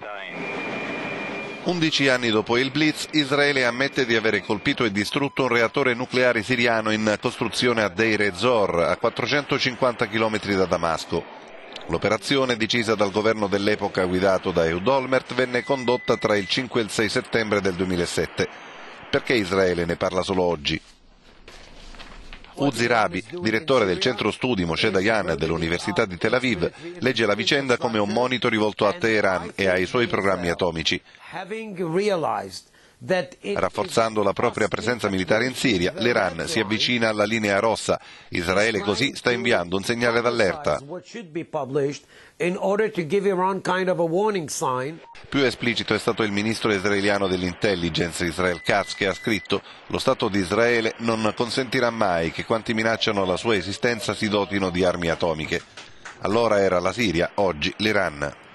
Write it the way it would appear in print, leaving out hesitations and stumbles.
11 anni dopo il Blitz, Israele ammette di avere colpito e distrutto un reattore nucleare siriano in costruzione a Deir ez-Zor, a 450 km da Damasco. L'operazione, decisa dal governo dell'epoca guidato da Ehud Olmert, venne condotta tra il 5 e il 6 settembre del 2007. Perché Israele ne parla solo oggi? Uzi Rabi, direttore del centro studi Moshe Dayan dell'Università di Tel Aviv, legge la vicenda come un monito rivolto a Teheran e ai suoi programmi atomici. Rafforzando la propria presenza militare in Siria, l'Iran si avvicina alla linea rossa. Israele così sta inviando un segnale d'allerta. Più esplicito è stato il ministro israeliano dell'intelligence Israel Katz, che ha scritto: lo Stato di Israele non consentirà mai che quanti minacciano la sua esistenza si dotino di armi atomiche. Allora era la Siria, oggi l'Iran.